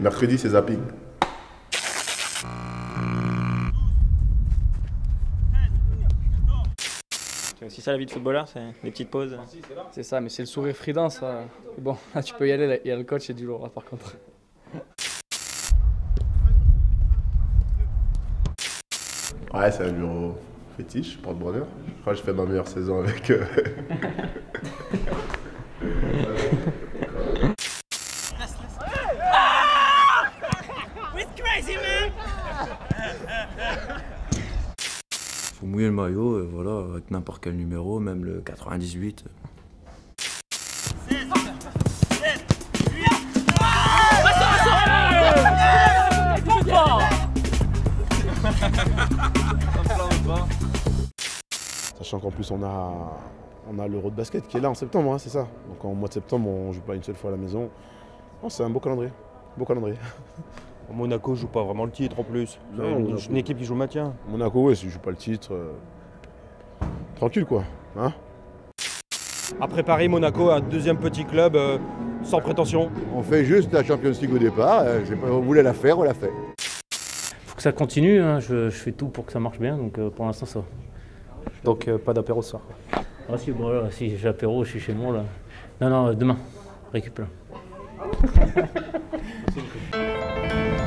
Mercredi, c'est zapping. C'est aussi ça la vie de footballeur, c'est des petites pauses. C'est ça, mais c'est le sourire frident, ça. Bon, là, tu peux y aller, il y a le coach et du lourd, là, par contre. Ouais, c'est un bureau fétiche, porte-bonheur. Je crois que je fais ma meilleure saison avec eux. Faut mouiller le maillot, voilà, avec n'importe quel numéro, même le 98. Sachant qu'en plus on a l'Euro de basket qui est là en septembre, hein, c'est ça. Donc en mois de septembre on joue pas une seule fois à la maison. Non, c'est un beau calendrier. Beau calendrier. Monaco joue pas vraiment le titre en plus. Non, C'est une équipe qui joue le maintien. Monaco, ouais, si je joue pas le titre, tranquille quoi. Hein. Après Paris, Monaco, un deuxième petit club sans prétention. On fait juste la Champions League au départ. On voulait la faire, on l'a fait. Faut que ça continue, hein. Je fais tout pour que ça marche bien, donc pour l'instant ça va. Donc pas d'apéro ce soir. Ah si, bon, là, si j'ai l'apéro, je suis chez moi là. Non, demain, récup là.